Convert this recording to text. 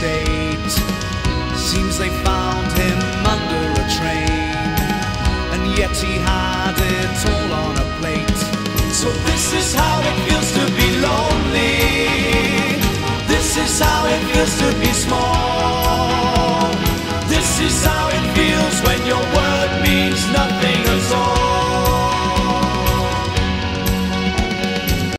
state. Seems they found him under a train, and yet he had it all on a plate. So this is how it feels to be lonely. This is how it feels to be small. This is how